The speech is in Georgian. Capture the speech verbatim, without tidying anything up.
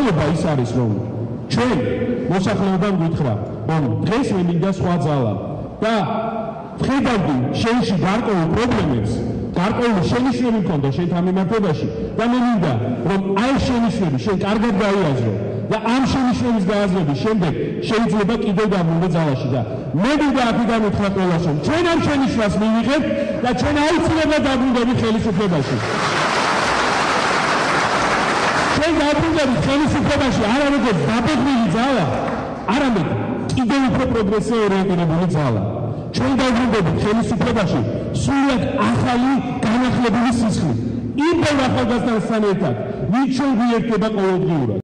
რეალობა ის არის, რომ ჩვენ მოსახლეობამ გითხრა, რომ დღეს მე მინდა სხვა ძალა და ვხედავდი შენში გარკვეულ პრობლემებს, გარკვეული შენიშვნები მქონდა შენთან მიმართებაში და მე მინდა, რომ აი შენიშვნები შენ კარგად გაიაზრო და ამ შენიშვნების გააზრების შემდეგ შეიძლება კიდევ დაბრუნდე ძალაში და მე მინდა აქედან უთხრა ყველას, რომ ჩვენ ამ შენიშვნას მივიღებთ და ჩვენ აუცილებლად დაბრუნდებით ხელისუფლებაში. ჩვენ დაბრუნდებით ხელისუფლებაში არა როგორც დაბეჭდილი ძალა, არამედ კიდევ უფრო პროგრესიულ ორიენტირებული ძალა. ჩვენ დაბრუნდებით ხელისუფლებაში სრულად ახალი განახლებული სისხლით. იმ ახალგაზრდასთან ერთად, ვინც ჩვენ გვიერთდება ყოველდღიურად.